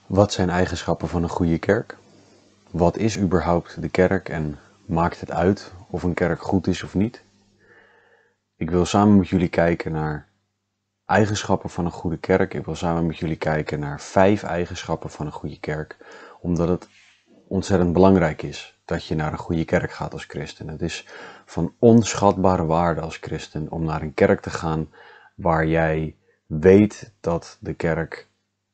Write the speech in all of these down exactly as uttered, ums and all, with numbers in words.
Wat zijn eigenschappen van een goede kerk? Wat is überhaupt de kerk en maakt het uit of een kerk goed is of niet? Ik wil samen met jullie kijken naar eigenschappen van een goede kerk. Ik wil samen met jullie kijken naar vijf eigenschappen van een goede kerk, omdat het ontzettend belangrijk is dat je naar een goede kerk gaat als christen. Het is van onschatbare waarde als christen om naar een kerk te gaan waar jij weet dat de kerk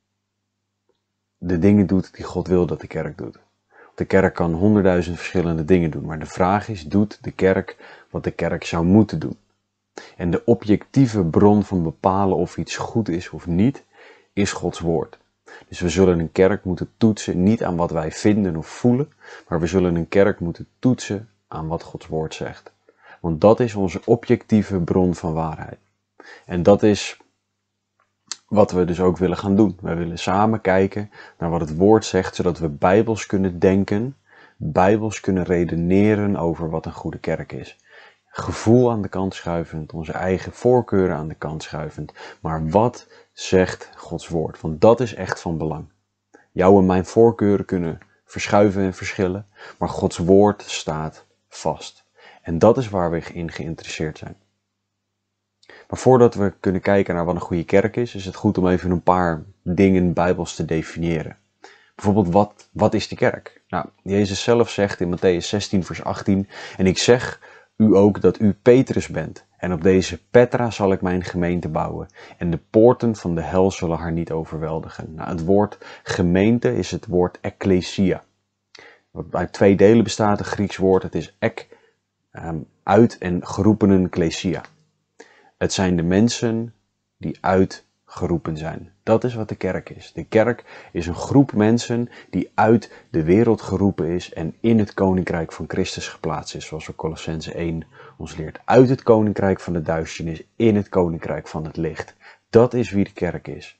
de dingen doet die God wil dat de kerk doet. De kerk kan honderdduizend verschillende dingen doen, maar de vraag is, doet de kerk wat de kerk zou moeten doen? En de objectieve bron van bepalen of iets goed is of niet, is Gods woord. Dus we zullen een kerk moeten toetsen, niet aan wat wij vinden of voelen, maar we zullen een kerk moeten toetsen aan wat Gods woord zegt. Want dat is onze objectieve bron van waarheid. En dat is wat we dus ook willen gaan doen. We willen samen kijken naar wat het woord zegt, zodat we bijbels kunnen denken, bijbels kunnen redeneren over wat een goede kerk is. Gevoel aan de kant schuivend, onze eigen voorkeuren aan de kant schuivend. Maar wat zegt Gods woord? Want dat is echt van belang. Jouw en mijn voorkeuren kunnen verschuiven en verschillen, maar Gods woord staat vast. En dat is waar we in geïnteresseerd zijn. Maar voordat we kunnen kijken naar wat een goede kerk is, is het goed om even een paar dingen bijbels te definiëren. Bijvoorbeeld, wat, wat is de kerk? Nou, Jezus zelf zegt in Mattheüs zestien vers achttien, en ik zeg u ook dat u Petrus bent, en op deze Petra zal ik mijn gemeente bouwen, en de poorten van de hel zullen haar niet overweldigen. Nou, het woord gemeente is het woord ekklesia, wat uit twee delen bestaat, een Grieks woord, het is ek, um, uit en geroepenen klesia. Het zijn de mensen die uitgeroepen zijn. Dat is wat de kerk is. De kerk is een groep mensen die uit de wereld geroepen is en in het koninkrijk van Christus geplaatst is. Zoals Kolossenzen één ons leert. Uit het koninkrijk van de duisternis, in het koninkrijk van het licht. Dat is wie de kerk is.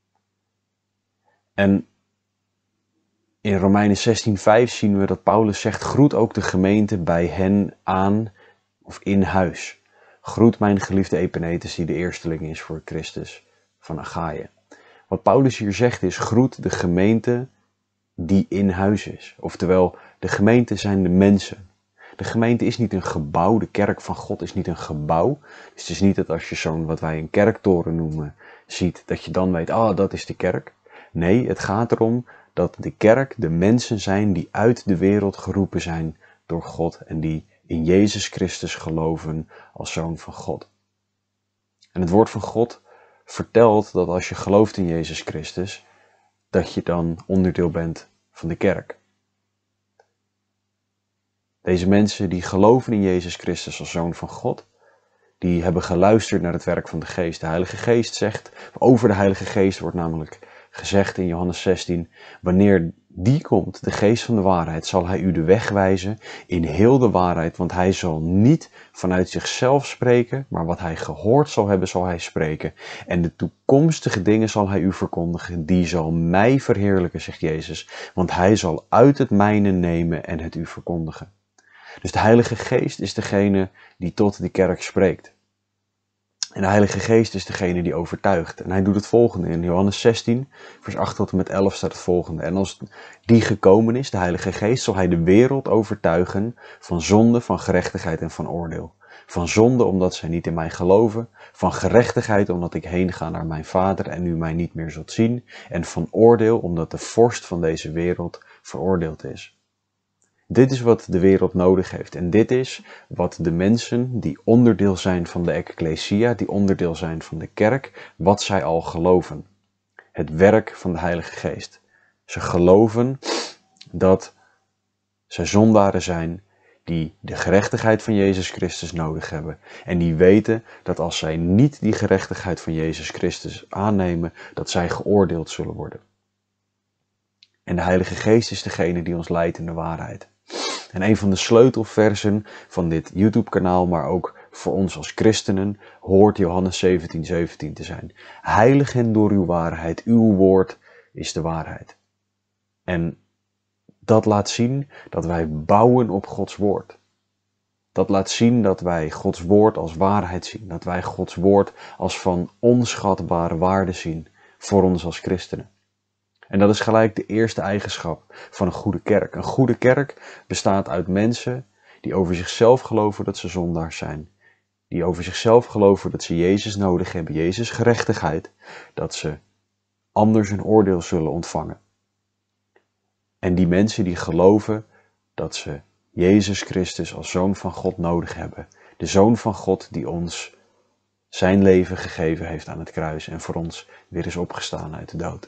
En in Romeinen zestien vijf zien we dat Paulus zegt, groet ook de gemeente bij hen aan of in huis. Groet mijn geliefde Epenetus die de eersteling is voor Christus van Achaïe. Wat Paulus hier zegt is, groet de gemeente die in huis is. Oftewel, de gemeente zijn de mensen. De gemeente is niet een gebouw, de kerk van God is niet een gebouw. Dus het is niet dat als je zo'n, wat wij een kerktoren noemen, ziet, dat je dan weet, ah, dat is de kerk. Nee, het gaat erom dat de kerk de mensen zijn die uit de wereld geroepen zijn door God en die in Jezus Christus geloven als Zoon van God. En het woord van God vertelt dat als je gelooft in Jezus Christus, dat je dan onderdeel bent van de kerk. Deze mensen die geloven in Jezus Christus als Zoon van God, die hebben geluisterd naar het werk van de Geest. De Heilige Geest zegt, over de Heilige Geest wordt namelijk gezegd in Johannes zestien, wanneer die komt, de geest van de waarheid, zal hij u de weg wijzen in heel de waarheid, want hij zal niet vanuit zichzelf spreken, maar wat hij gehoord zal hebben, zal hij spreken. En de toekomstige dingen zal hij u verkondigen, die zal mij verheerlijken, zegt Jezus, want hij zal uit het mijne nemen en het u verkondigen. Dus de Heilige Geest is degene die tot de kerk spreekt. En de Heilige Geest is degene die overtuigt. En hij doet het volgende. In Johannes zestien, vers acht tot en met elf staat het volgende. En als die gekomen is, de Heilige Geest, zal hij de wereld overtuigen van zonde, van gerechtigheid en van oordeel. Van zonde omdat zij niet in mij geloven. Van gerechtigheid omdat ik heen ga naar mijn Vader en u mij niet meer zult zien. En van oordeel omdat de vorst van deze wereld veroordeeld is. Dit is wat de wereld nodig heeft. En dit is wat de mensen die onderdeel zijn van de ekklesia, die onderdeel zijn van de kerk, wat zij al geloven. Het werk van de Heilige Geest. Ze geloven dat zij zondaren zijn die de gerechtigheid van Jezus Christus nodig hebben. En die weten dat als zij niet die gerechtigheid van Jezus Christus aannemen, dat zij geoordeeld zullen worden. En de Heilige Geest is degene die ons leidt in de waarheid. En een van de sleutelversen van dit YouTube-kanaal, maar ook voor ons als christenen, hoort Johannes zeventien zeventien te zijn. Heilig hen door uw waarheid, uw woord is de waarheid. En dat laat zien dat wij bouwen op Gods woord. Dat laat zien dat wij Gods woord als waarheid zien. Dat wij Gods woord als van onschatbare waarde zien voor ons als christenen. En dat is gelijk de eerste eigenschap van een goede kerk. Een goede kerk bestaat uit mensen die over zichzelf geloven dat ze zondaars zijn. Die over zichzelf geloven dat ze Jezus nodig hebben, Jezus' gerechtigheid. Dat ze anders een oordeel zullen ontvangen. En die mensen die geloven dat ze Jezus Christus als Zoon van God nodig hebben. De Zoon van God die ons zijn leven gegeven heeft aan het kruis en voor ons weer is opgestaan uit de dood.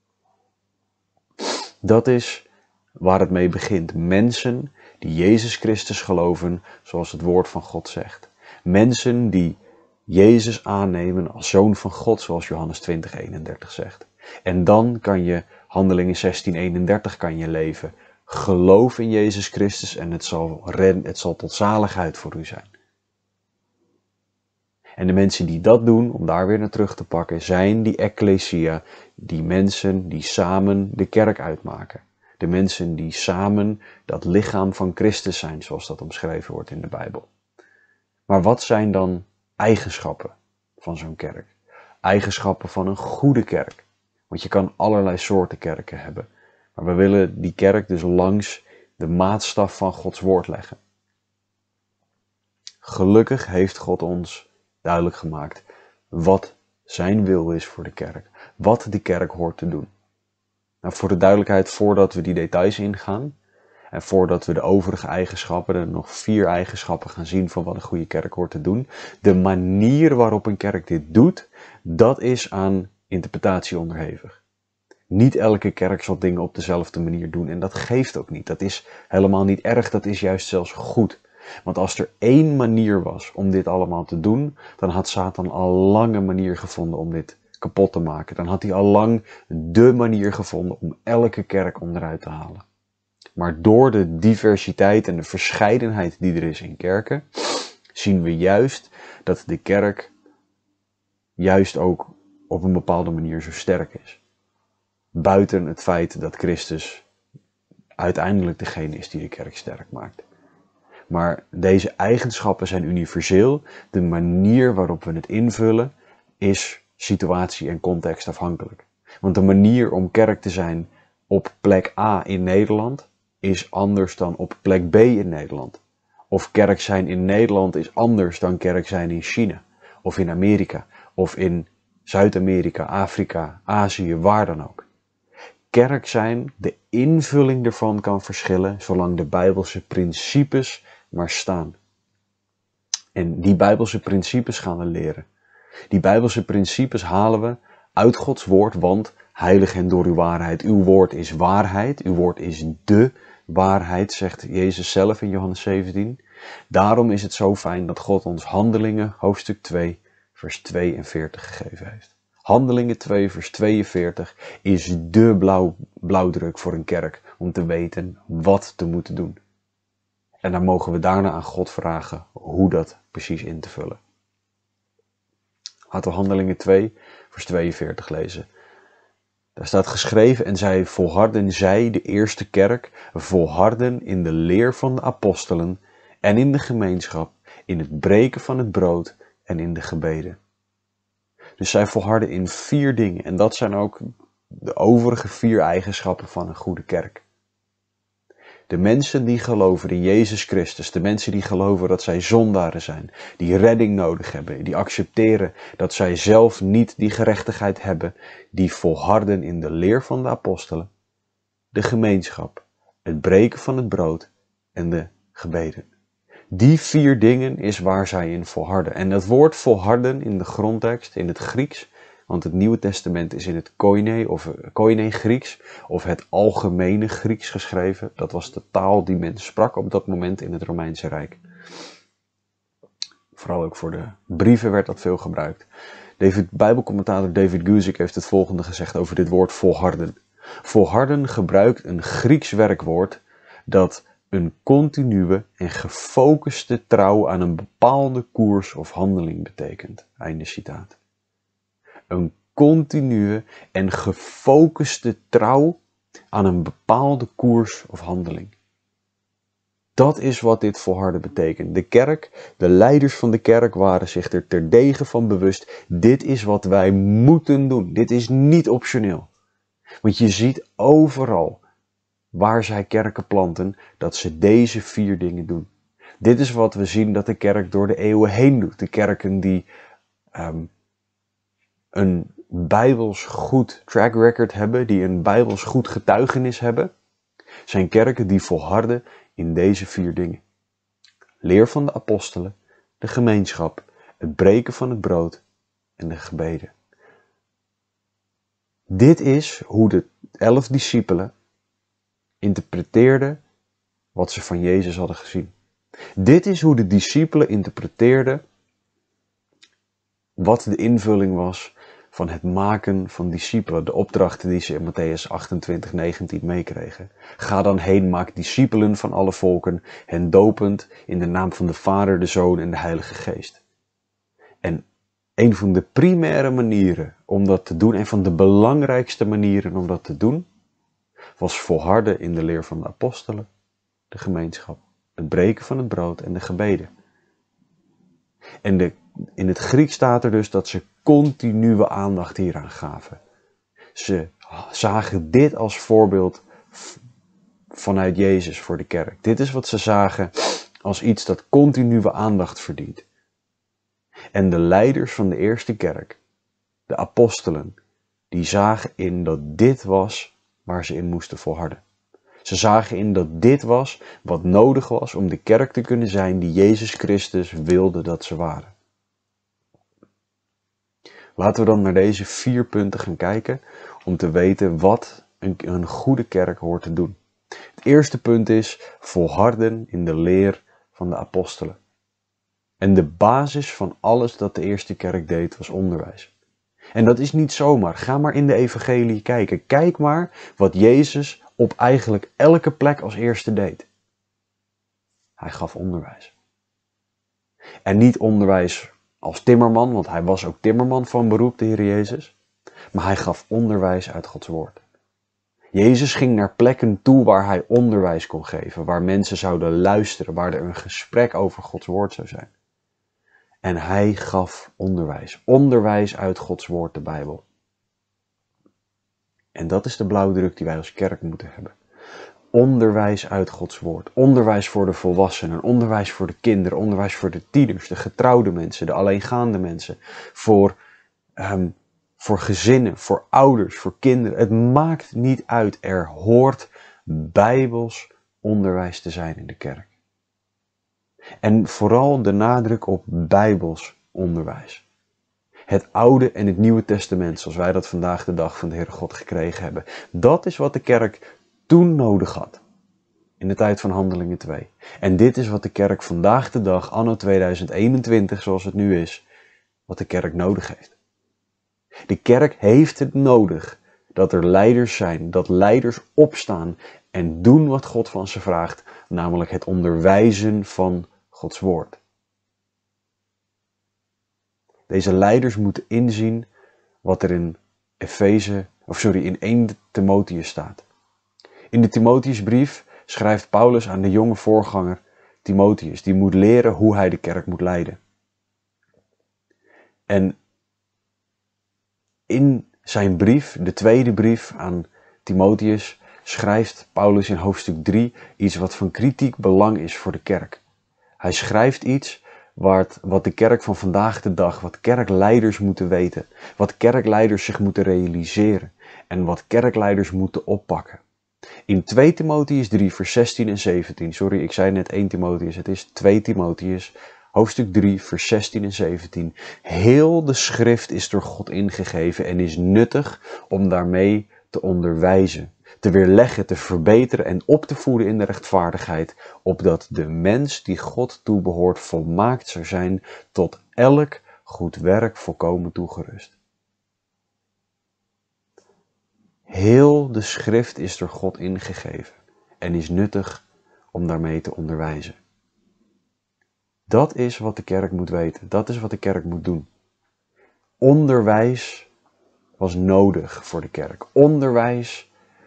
Dat is waar het mee begint. Mensen die Jezus Christus geloven zoals het woord van God zegt. Mensen die Jezus aannemen als Zoon van God zoals Johannes twintig eenendertig zegt. En dan kan je Handelingen zestien eenendertig kan je leven. Geloof in Jezus Christus en het zal, redden, het zal tot zaligheid voor u zijn. En de mensen die dat doen, om daar weer naar terug te pakken, zijn die ecclesia, die mensen die samen de kerk uitmaken. De mensen die samen dat lichaam van Christus zijn, zoals dat omschreven wordt in de Bijbel. Maar wat zijn dan eigenschappen van zo'n kerk? Eigenschappen van een goede kerk. Want je kan allerlei soorten kerken hebben. Maar we willen die kerk dus langs de maatstaf van Gods woord leggen. Gelukkig heeft God ons duidelijk gemaakt wat zijn wil is voor de kerk. Wat de kerk hoort te doen. Nou, voor de duidelijkheid, voordat we die details ingaan. En voordat we de overige eigenschappen, er nog vier eigenschappen gaan zien van wat een goede kerk hoort te doen. De manier waarop een kerk dit doet, dat is aan interpretatie onderhevig. Niet elke kerk zal dingen op dezelfde manier doen en dat geeft ook niet. Dat is helemaal niet erg, dat is juist zelfs goed. Want als er één manier was om dit allemaal te doen, dan had Satan al lang een manier gevonden om dit kapot te maken. Dan had hij al lang de manier gevonden om elke kerk onderuit te halen. Maar door de diversiteit en de verscheidenheid die er is in kerken, zien we juist dat de kerk juist ook op een bepaalde manier zo sterk is. Buiten het feit dat Christus uiteindelijk degene is die de kerk sterk maakt. Maar deze eigenschappen zijn universeel. De manier waarop we het invullen is situatie- en contextafhankelijk. Want de manier om kerk te zijn op plek A in Nederland is anders dan op plek B in Nederland. Of kerk zijn in Nederland is anders dan kerk zijn in China. Of in Amerika. Of in Zuid-Amerika, Afrika, Azië, waar dan ook. Kerk zijn, de invulling ervan kan verschillen, zolang de Bijbelse principes maar staan. En die Bijbelse principes gaan we leren. Die Bijbelse principes halen we uit Gods woord, want heilig en door uw waarheid. Uw woord is waarheid, uw woord is de waarheid, zegt Jezus zelf in Johannes zeventien. Daarom is het zo fijn dat God ons Handelingen, hoofdstuk twee, vers tweeënveertig gegeven heeft. Handelingen twee, vers tweeënveertig is de blauw, blauwdruk voor een kerk om te weten wat te moeten doen. En dan mogen we daarna aan God vragen hoe dat precies in te vullen. Laten we Handelingen twee, vers tweeënveertig lezen. Daar staat geschreven: en zij volharden, zij, de eerste kerk, volharden in de leer van de apostelen en in de gemeenschap, in het breken van het brood en in de gebeden. Dus zij volharden in vier dingen en dat zijn ook de overige vier eigenschappen van een goede kerk. De mensen die geloven in Jezus Christus, de mensen die geloven dat zij zondaren zijn, die redding nodig hebben, die accepteren dat zij zelf niet die gerechtigheid hebben, die volharden in de leer van de apostelen, de gemeenschap, het breken van het brood en de gebeden. Die vier dingen is waar zij in volharden. En dat woord volharden in de grondtekst, in het Grieks, want het Nieuwe Testament is in het Koine of Koine Grieks of het algemene Grieks geschreven. Dat was de taal die men sprak op dat moment in het Romeinse Rijk. Vooral ook voor de brieven werd dat veel gebruikt. David, Bijbelcommentator David Guzik heeft het volgende gezegd over dit woord volharden. Volharden gebruikt een Grieks werkwoord dat een continue en gefocuste trouw aan een bepaalde koers of handeling betekent. Einde citaat. Een continue en gefocuste trouw aan een bepaalde koers of handeling. Dat is wat dit volharden betekent. De kerk, de leiders van de kerk waren zich er terdege van bewust. Dit is wat wij moeten doen. Dit is niet optioneel. Want je ziet overal waar zij kerken planten, dat ze deze vier dingen doen. Dit is wat we zien dat de kerk door de eeuwen heen doet. De kerken die um, een bijbels goed track record hebben, die een bijbels goed getuigenis hebben, zijn kerken die volharden in deze vier dingen. Leer van de apostelen, de gemeenschap, het breken van het brood en de gebeden. Dit is hoe de elf discipelen interpreteerden wat ze van Jezus hadden gezien. Dit is hoe de discipelen interpreteerden wat de invulling was van het maken van discipelen. De opdrachten die ze in Matthäus achtentwintig negentien meekregen. Ga dan heen, maak discipelen van alle volken, hen dopend in de naam van de Vader, de Zoon en de Heilige Geest. En een van de primaire manieren om dat te doen, een van de belangrijkste manieren om dat te doen, was volharden in de leer van de apostelen, de gemeenschap, het breken van het brood en de gebeden. En de, in het Grieks staat er dus dat ze continue aandacht hieraan gaven. Ze zagen dit als voorbeeld vanuit Jezus voor de kerk. Dit is wat ze zagen als iets dat continue aandacht verdient. En de leiders van de eerste kerk, de apostelen, die zagen in dat dit was waar ze in moesten volharden. Ze zagen in dat dit was wat nodig was om de kerk te kunnen zijn die Jezus Christus wilde dat ze waren. Laten we dan naar deze vier punten gaan kijken om te weten wat een, een goede kerk hoort te doen. Het eerste punt is volharden in de leer van de apostelen. En de basis van alles dat de eerste kerk deed was onderwijs. En dat is niet zomaar. Ga maar in de evangelie kijken. Kijk maar wat Jezus op eigenlijk elke plek als eerste deed. Hij gaf onderwijs. En niet onderwijs als timmerman, want hij was ook timmerman van beroep, de Heer Jezus. Maar hij gaf onderwijs uit Gods woord. Jezus ging naar plekken toe waar hij onderwijs kon geven. Waar mensen zouden luisteren, waar er een gesprek over Gods woord zou zijn. En hij gaf onderwijs. Onderwijs uit Gods woord, de Bijbel. En dat is de blauwdruk die wij als kerk moeten hebben. Onderwijs uit Gods woord. Onderwijs voor de volwassenen. Onderwijs voor de kinderen. Onderwijs voor de tieners. De getrouwde mensen. De alleengaande mensen. Voor, um, voor gezinnen. Voor ouders. Voor kinderen. Het maakt niet uit. Er hoort bijbels onderwijs te zijn in de kerk. En vooral de nadruk op bijbels onderwijs. Het Oude en het Nieuwe Testament, zoals wij dat vandaag de dag van de Heere God gekregen hebben. Dat is wat de kerk toen nodig had. In de tijd van Handelingen twee. En dit is wat de kerk vandaag de dag, anno tweeduizend eenentwintig, zoals het nu is, wat de kerk nodig heeft. De kerk heeft het nodig dat er leiders zijn, dat leiders opstaan en doen wat God van ze vraagt, namelijk het onderwijzen van Gods woord. Deze leiders moeten inzien wat er in Efeze, of sorry, in eerste Timotheüs staat. In de Timotheusbrief schrijft Paulus aan de jonge voorganger Timotheus, die moet leren hoe hij de kerk moet leiden. En in zijn brief, de tweede brief aan Timotheus, schrijft Paulus in hoofdstuk drie iets wat van kritiek belang is voor de kerk. Hij schrijft iets wat, wat de kerk van vandaag de dag, wat kerkleiders moeten weten, wat kerkleiders zich moeten realiseren en wat kerkleiders moeten oppakken. In twee Timotheus drie, vers zestien en zeventien, sorry, ik zei net één Timotheus, het is twee Timotheus, hoofdstuk drie, vers zestien en zeventien. Heel de schrift is door God ingegeven en is nuttig om daarmee te onderwijzen, te weerleggen, te verbeteren en op te voeden in de rechtvaardigheid, opdat de mens die God toebehoort volmaakt zou zijn, tot elk goed werk volkomen toegerust. Heel de schrift is door God ingegeven en is nuttig om daarmee te onderwijzen. Dat is wat de kerk moet weten. Dat is wat de kerk moet doen. Onderwijs was nodig voor de kerk. Onderwijs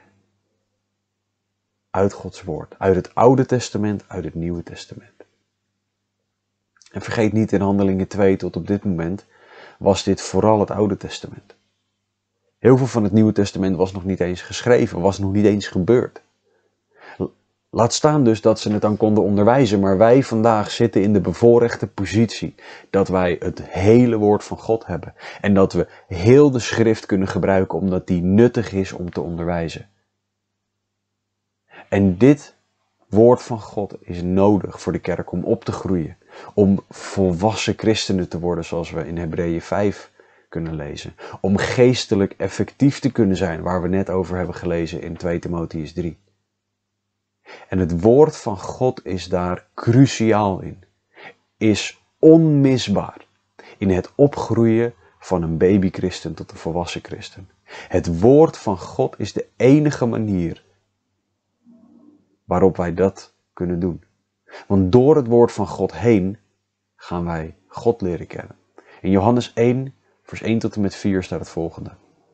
uit Gods woord. Uit het Oude Testament, uit het Nieuwe Testament. En vergeet niet, in Handelingen twee tot op dit moment was dit vooral het Oude Testament. Heel veel van het Nieuwe Testament was nog niet eens geschreven, was nog niet eens gebeurd. Laat staan dus dat ze het dan konden onderwijzen, maar wij vandaag zitten in de bevoorrechte positie dat wij het hele woord van God hebben. En dat we heel de schrift kunnen gebruiken omdat die nuttig is om te onderwijzen. En dit woord van God is nodig voor de kerk om op te groeien. Om volwassen christenen te worden zoals we in Hebreeën vijf kunnen lezen. Om geestelijk effectief te kunnen zijn waar we net over hebben gelezen in twee Timotheüs drie. En het woord van God is daar cruciaal in. Is onmisbaar in het opgroeien van een babychristen tot een volwassen christen. Het woord van God is de enige manier waarop wij dat kunnen doen. Want door het woord van God heen gaan wij God leren kennen. In Johannes één, vers één tot en met vier staat het volgende.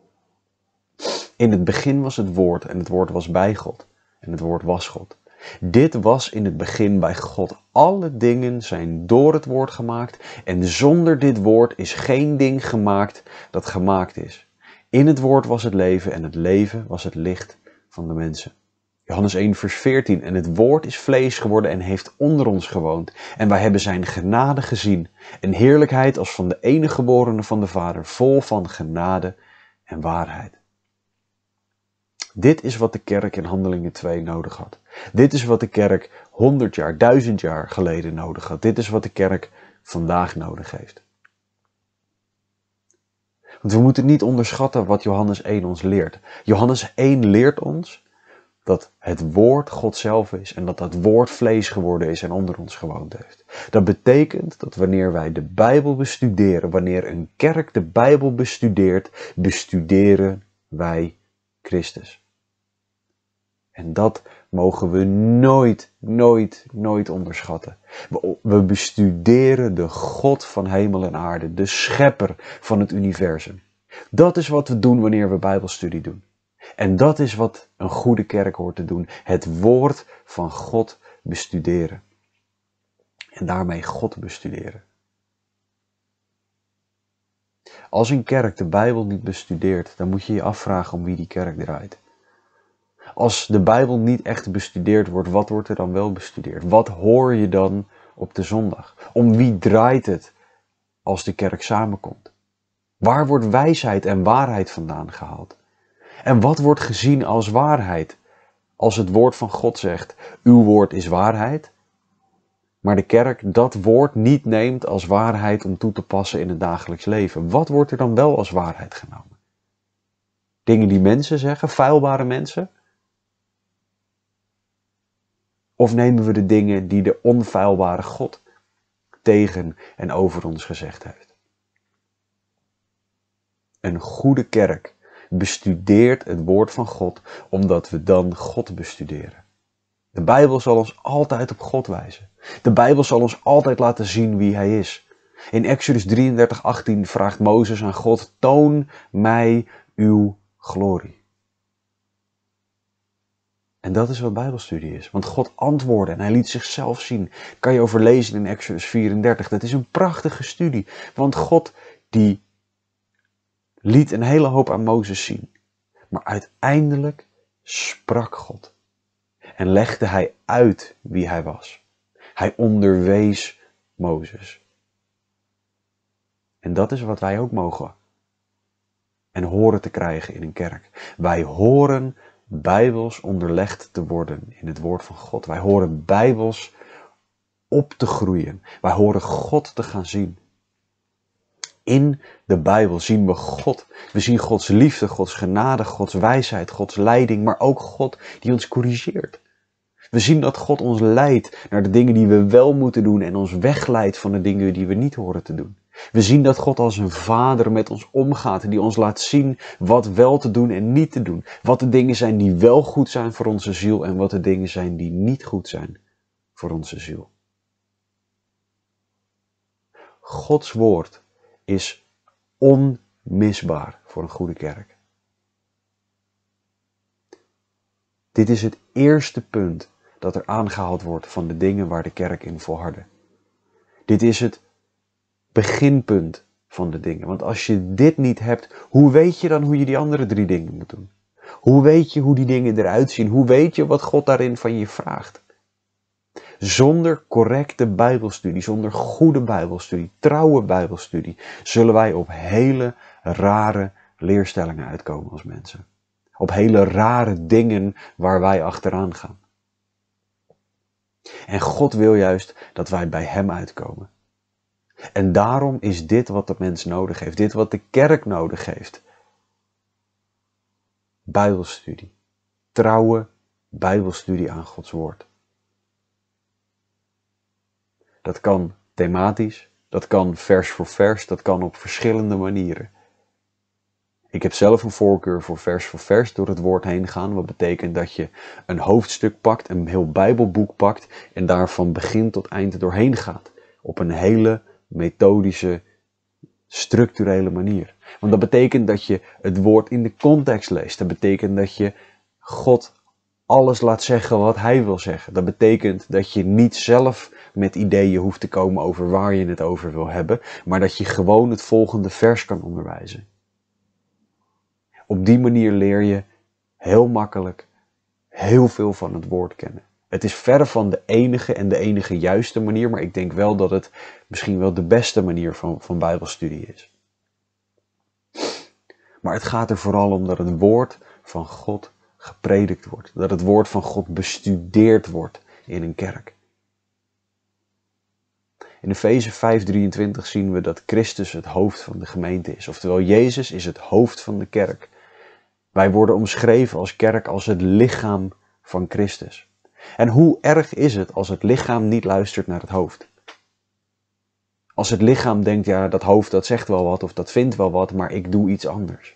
In het begin was het woord en het woord was bij God en het woord was God. Dit was in het begin bij God. Alle dingen zijn door het woord gemaakt en zonder dit woord is geen ding gemaakt dat gemaakt is. In het woord was het leven en het leven was het licht van de mensen. Johannes één vers veertien. En het woord is vlees geworden en heeft onder ons gewoond. En wij hebben zijn genade gezien. Een heerlijkheid als van de enige geborene van de Vader, vol van genade en waarheid. Dit is wat de kerk in Handelingen twee nodig had. Dit is wat de kerk honderd jaar, duizend jaar geleden nodig had. Dit is wat de kerk vandaag nodig heeft. Want we moeten niet onderschatten wat Johannes één ons leert. Johannes één leert ons dat het woord God zelf is en dat dat woord vlees geworden is en onder ons gewoond heeft. Dat betekent dat wanneer wij de Bijbel bestuderen, wanneer een kerk de Bijbel bestudeert, bestuderen wij Christus. En dat mogen we nooit, nooit, nooit onderschatten. We, we bestuderen de God van hemel en aarde, de schepper van het universum. Dat is wat we doen wanneer we Bijbelstudie doen. En dat is wat een goede kerk hoort te doen. Het woord van God bestuderen. En daarmee God bestuderen. Als een kerk de Bijbel niet bestudeert, dan moet je je afvragen om wie die kerk draait. Als de Bijbel niet echt bestudeerd wordt, wat wordt er dan wel bestudeerd? Wat hoor je dan op de zondag? Om wie draait het als de kerk samenkomt? Waar wordt wijsheid en waarheid vandaan gehaald? En wat wordt gezien als waarheid? Als het woord van God zegt, uw woord is waarheid, maar de kerk dat woord niet neemt als waarheid om toe te passen in het dagelijks leven. Wat wordt er dan wel als waarheid genomen? Dingen die mensen zeggen, feilbare mensen? Of nemen we de dingen die de onfeilbare God tegen en over ons gezegd heeft? Een goede kerk bestudeert het woord van God, omdat we dan God bestuderen. De Bijbel zal ons altijd op God wijzen. De Bijbel zal ons altijd laten zien wie Hij is. In Exodus drieëndertig achttien vraagt Mozes aan God, toon mij uw glorie. En dat is wat Bijbelstudie is. Want God antwoordde en Hij liet zichzelf zien. Dat kan je overlezen in Exodus vierendertig. Dat is een prachtige studie. Want God die liet een hele hoop aan Mozes zien. Maar uiteindelijk sprak God. En legde Hij uit wie Hij was. Hij onderwees Mozes. En dat is wat wij ook mogen. En horen te krijgen in een kerk. Wij horen Bijbels onderlegd te worden in het woord van God. Wij horen Bijbels op te groeien. Wij horen God te gaan zien. In de Bijbel zien we God. We zien Gods liefde, Gods genade, Gods wijsheid, Gods leiding, maar ook God die ons corrigeert. We zien dat God ons leidt naar de dingen die we wel moeten doen en ons wegleidt van de dingen die we niet horen te doen. We zien dat God als een vader met ons omgaat, die ons laat zien wat wel te doen en niet te doen. Wat de dingen zijn die wel goed zijn voor onze ziel en wat de dingen zijn die niet goed zijn voor onze ziel. Gods woord is onmisbaar voor een goede kerk. Dit is het eerste punt dat er aangehaald wordt van de dingen waar de kerk in volhardde. Dit is het beginpunt van de dingen. Want als je dit niet hebt, hoe weet je dan hoe je die andere drie dingen moet doen? Hoe weet je hoe die dingen eruit zien? Hoe weet je wat God daarin van je vraagt? Zonder correcte bijbelstudie, zonder goede bijbelstudie, trouwe bijbelstudie, zullen wij op hele rare leerstellingen uitkomen als mensen. Op hele rare dingen waar wij achteraan gaan. En God wil juist dat wij bij Hem uitkomen. En daarom is dit wat de mens nodig heeft, dit wat de kerk nodig heeft. Bijbelstudie. Trouwe bijbelstudie aan Gods woord. Dat kan thematisch, dat kan vers voor vers, dat kan op verschillende manieren. Ik heb zelf een voorkeur voor vers voor vers door het woord heen gaan. Wat betekent dat je een hoofdstuk pakt, een heel Bijbelboek pakt en daar van begin tot eind doorheen gaat. Op een hele methodische, structurele manier. Want dat betekent dat je het woord in de context leest. Dat betekent dat je God alles laat zeggen wat Hij wil zeggen. Dat betekent dat je niet zelf met ideeën hoeft te komen over waar je het over wil hebben, maar dat je gewoon het volgende vers kan onderwijzen. Op die manier leer je heel makkelijk heel veel van het woord kennen. Het is verre van de enige en de enige juiste manier, maar ik denk wel dat het misschien wel de beste manier van, van Bijbelstudie is. Maar het gaat er vooral om dat het woord van God gepredikt wordt. Dat het woord van God bestudeerd wordt in een kerk. In Efeze vijf drieëntwintig zien we dat Christus het hoofd van de gemeente is. Oftewel, Jezus is het hoofd van de kerk. Wij worden omschreven als kerk als het lichaam van Christus. En hoe erg is het als het lichaam niet luistert naar het hoofd? Als het lichaam denkt, ja, dat hoofd dat zegt wel wat of dat vindt wel wat, maar ik doe iets anders.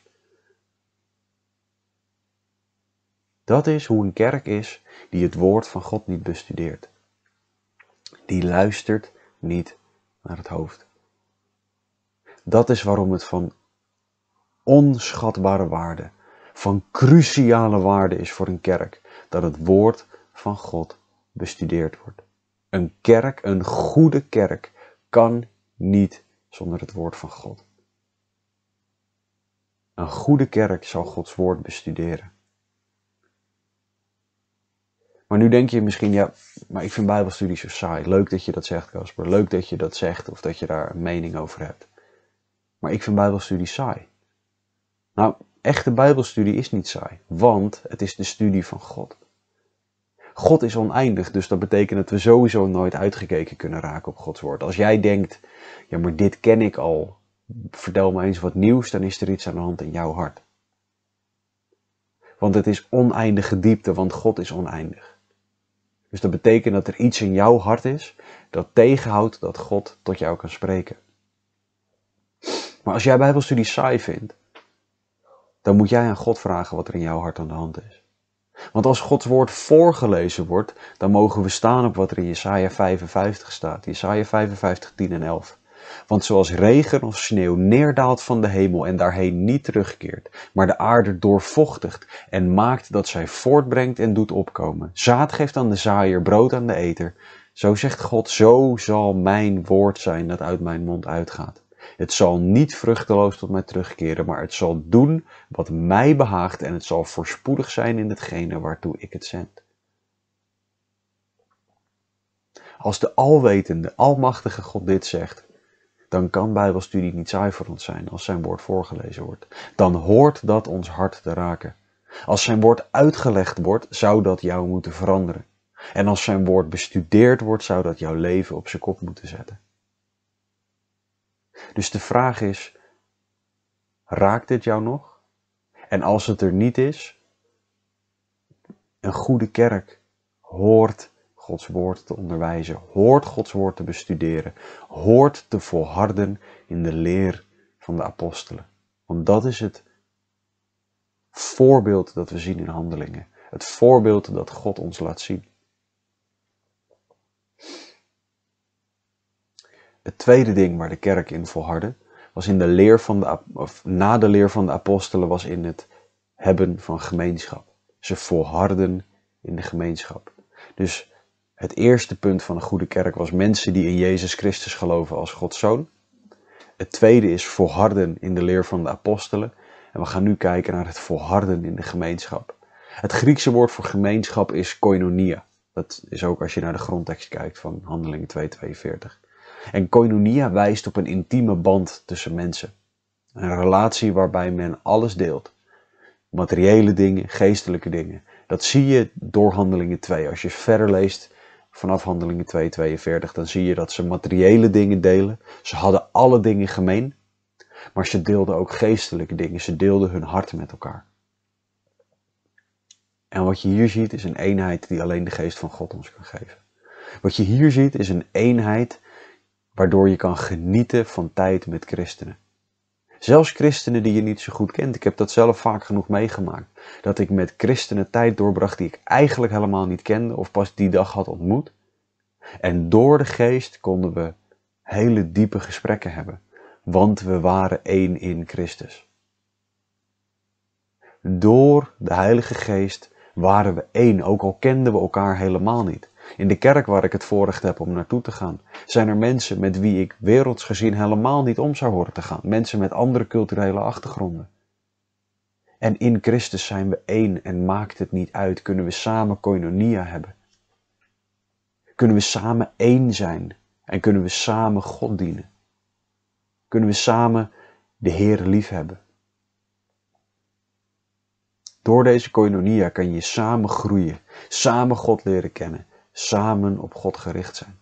Dat is hoe een kerk is die het woord van God niet bestudeert. Die luistert niet naar het hoofd. Dat is waarom het van onschatbare waarde, van cruciale waarde is voor een kerk, dat het woord van God bestudeerd wordt. Een kerk, een goede kerk, kan niet zonder het woord van God. Een goede kerk zal Gods woord bestuderen. Maar nu denk je misschien, ja, maar ik vind Bijbelstudie zo saai. Leuk dat je dat zegt, Casper. Leuk dat je dat zegt of dat je daar een mening over hebt. Maar ik vind Bijbelstudie saai. Nou, echte Bijbelstudie is niet saai, want het is de studie van God. God is oneindig, dus dat betekent dat we sowieso nooit uitgekeken kunnen raken op Gods woord. Als jij denkt, ja, maar dit ken ik al, vertel me eens wat nieuws, dan is er iets aan de hand in jouw hart. Want het is oneindige diepte, want God is oneindig. Dus dat betekent dat er iets in jouw hart is dat tegenhoudt dat God tot jou kan spreken. Maar als jij Bijbelstudie saai vindt, dan moet jij aan God vragen wat er in jouw hart aan de hand is. Want als Gods woord voorgelezen wordt, dan mogen we staan op wat er in Jesaja vijfenvijftig staat. Jesaja vijfenvijftig, tien en elf. Want zoals regen of sneeuw neerdaalt van de hemel en daarheen niet terugkeert, maar de aarde doorvochtigt en maakt dat zij voortbrengt en doet opkomen. Zaad geeft aan de zaaier, brood aan de eter. Zo zegt God, zo zal mijn woord zijn dat uit mijn mond uitgaat. Het zal niet vruchteloos tot mij terugkeren, maar het zal doen wat mij behaagt en het zal voorspoedig zijn in hetgene waartoe ik het zend. Als de alwetende, almachtige God dit zegt, dan kan Bijbelstudie niet saai voor ons zijn als zijn woord voorgelezen wordt. Dan hoort dat ons hart te raken. Als zijn woord uitgelegd wordt, zou dat jou moeten veranderen. En als zijn woord bestudeerd wordt, zou dat jouw leven op zijn kop moeten zetten. Dus de vraag is, raakt dit jou nog? En als het er niet is, een goede kerk hoort Gods woord te onderwijzen, hoort Gods woord te bestuderen, hoort te volharden in de leer van de apostelen. Want dat is het voorbeeld dat we zien in Handelingen. Het voorbeeld dat God ons laat zien. Het tweede ding waar de kerk in volhardde, was in de leer van de, of na de leer van de apostelen, was in het hebben van gemeenschap. Ze volharden in de gemeenschap. Dus het eerste punt van een goede kerk was mensen die in Jezus Christus geloven als Gods Zoon. Het tweede is volharden in de leer van de apostelen. En we gaan nu kijken naar het volharden in de gemeenschap. Het Griekse woord voor gemeenschap is koinonia. Dat is ook als je naar de grondtekst kijkt van Handelingen twee tweeënveertig. En koinonia wijst op een intieme band tussen mensen. Een relatie waarbij men alles deelt. Materiële dingen, geestelijke dingen. Dat zie je door Handelingen twee. Als je verder leest vanaf Handelingen twee tweeënveertig, dan zie je dat ze materiële dingen delen. Ze hadden alle dingen gemeen. Maar ze deelden ook geestelijke dingen. Ze deelden hun hart met elkaar. En wat je hier ziet is een eenheid die alleen de geest van God ons kan geven. Wat je hier ziet is een eenheid waardoor je kan genieten van tijd met christenen. Zelfs christenen die je niet zo goed kent. Ik heb dat zelf vaak genoeg meegemaakt. Dat ik met christenen tijd doorbracht die ik eigenlijk helemaal niet kende of pas die dag had ontmoet. En door de geest konden we hele diepe gesprekken hebben. Want we waren één in Christus. Door de Heilige Geest waren we één, ook al kenden we elkaar helemaal niet. In de kerk waar ik het voorrecht heb om naartoe te gaan, zijn er mensen met wie ik werelds gezien helemaal niet om zou horen te gaan. Mensen met andere culturele achtergronden. En in Christus zijn we één en maakt het niet uit. Kunnen we samen koinonia hebben. Kunnen we samen één zijn en kunnen we samen God dienen. Kunnen we samen de Heer liefhebben. Door deze koinonia kan je samen groeien, samen God leren kennen, samen op God gericht zijn.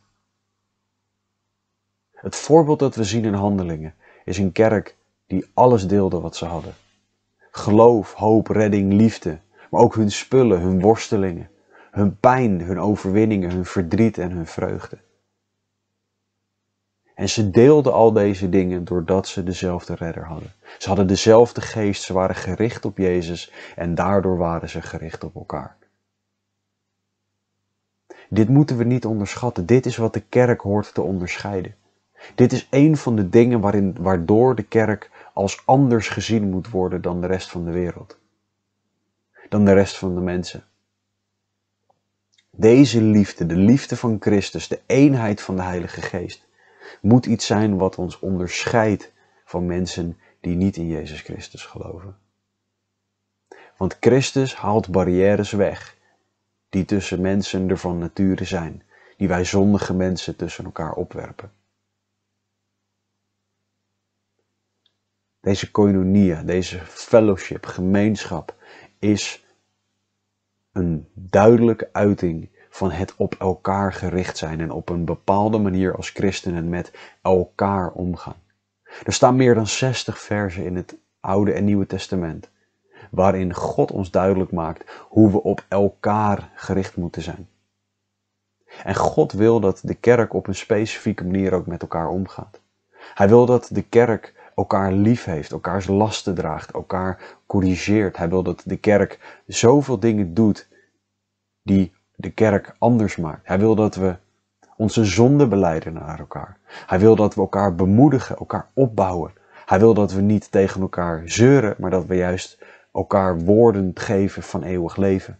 Het voorbeeld dat we zien in Handelingen is een kerk die alles deelde wat ze hadden. Geloof, hoop, redding, liefde, maar ook hun spullen, hun worstelingen, hun pijn, hun overwinningen, hun verdriet en hun vreugde. En ze deelden al deze dingen doordat ze dezelfde redder hadden. Ze hadden dezelfde geest, ze waren gericht op Jezus en daardoor waren ze gericht op elkaar. Dit moeten we niet onderschatten. Dit is wat de kerk hoort te onderscheiden. Dit is een van de dingen waarin, waardoor de kerk als anders gezien moet worden dan de rest van de wereld. Dan de rest van de mensen. Deze liefde, de liefde van Christus, de eenheid van de Heilige Geest, moet iets zijn wat ons onderscheidt van mensen die niet in Jezus Christus geloven. Want Christus haalt barrières weg die tussen mensen er van nature zijn, die wij zondige mensen tussen elkaar opwerpen. Deze koinonia, deze fellowship, gemeenschap, is een duidelijke uiting van het op elkaar gericht zijn en op een bepaalde manier als christenen met elkaar omgaan. Er staan meer dan zestig versen in het Oude en Nieuwe Testament, waarin God ons duidelijk maakt hoe we op elkaar gericht moeten zijn. En God wil dat de kerk op een specifieke manier ook met elkaar omgaat. Hij wil dat de kerk elkaar lief heeft, elkaars lasten draagt, elkaar corrigeert. Hij wil dat de kerk zoveel dingen doet die de kerk anders maakt. Hij wil dat we onze zonde belijden naar elkaar. Hij wil dat we elkaar bemoedigen, elkaar opbouwen. Hij wil dat we niet tegen elkaar zeuren, maar dat we juist elkaar woorden geven van eeuwig leven.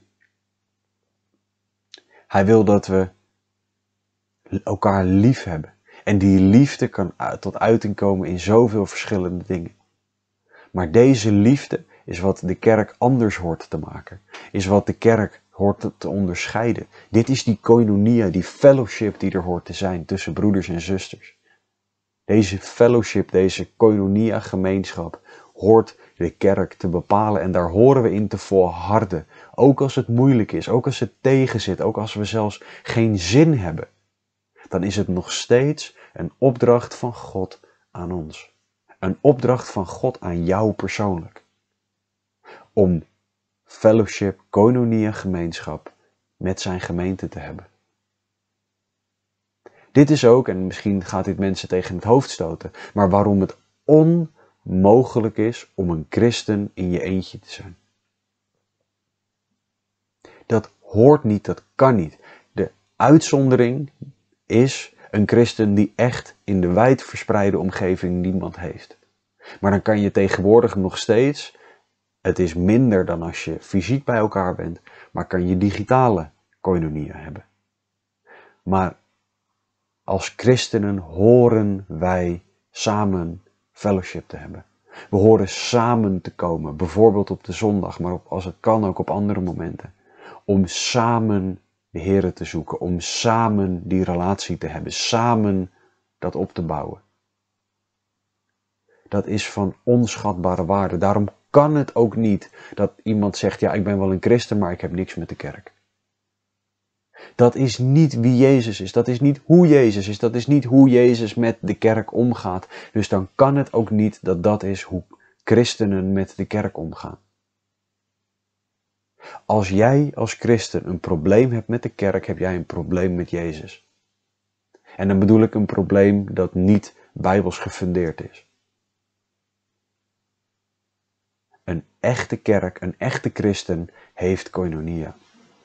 Hij wil dat we elkaar lief hebben. En die liefde kan tot uiting komen in zoveel verschillende dingen. Maar deze liefde is wat de kerk anders hoort te maken. Is wat de kerk hoort te onderscheiden. Dit is die koinonia, die fellowship die er hoort te zijn tussen broeders en zusters. Deze fellowship, deze koinonia gemeenschap hoort de kerk te bepalen en daar horen we in te volharden. Ook als het moeilijk is, ook als het tegenzit, ook als we zelfs geen zin hebben. Dan is het nog steeds een opdracht van God aan ons. Een opdracht van God aan jou persoonlijk. Om fellowship, koinonia, gemeenschap met zijn gemeente te hebben. Dit is ook, en misschien gaat dit mensen tegen het hoofd stoten, maar waarom het onmogelijk is om een christen in je eentje te zijn. Dat hoort niet, dat kan niet. De uitzondering is een christen die echt in de wijd verspreide omgeving niemand heeft. Maar dan kan je tegenwoordig nog steeds, het is minder dan als je fysiek bij elkaar bent, maar kan je digitale koinonia hebben. Maar als christenen horen wij samen fellowship te hebben. We horen samen te komen, bijvoorbeeld op de zondag, maar op, als het kan ook op andere momenten. Om samen de Here te zoeken, om samen die relatie te hebben, samen dat op te bouwen. Dat is van onschatbare waarde. Daarom kan het ook niet dat iemand zegt, ja, ik ben wel een christen, maar ik heb niks met de kerk. Dat is niet wie Jezus is. Dat is niet hoe Jezus is. Dat is niet hoe Jezus met de kerk omgaat. Dus dan kan het ook niet dat dat is hoe christenen met de kerk omgaan. Als jij als christen een probleem hebt met de kerk, heb jij een probleem met Jezus. En dan bedoel ik een probleem dat niet bijbels gefundeerd is. Een echte kerk, een echte christen heeft koinonia.